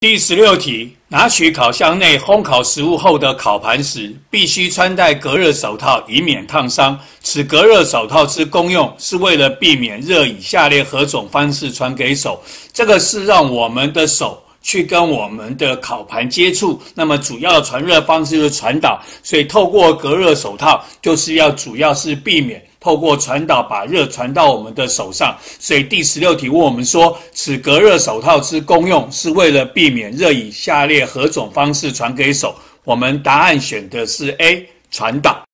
第16题，拿取烤箱内烘烤食物后的烤盘时，必须穿戴隔热手套，以免烫伤。此隔热手套之功用是为了避免热以下列何种方式传给手？这个是让我们的手去跟我们的烤盘接触，那么主要的传热方式就是传导，所以透过隔热手套就是主要是避免透过传导把热传到我们的手上。所以第16题问我们说，此隔热手套之功用是为了避免热以下列何种方式传给手？我们答案选的是 A， 传导。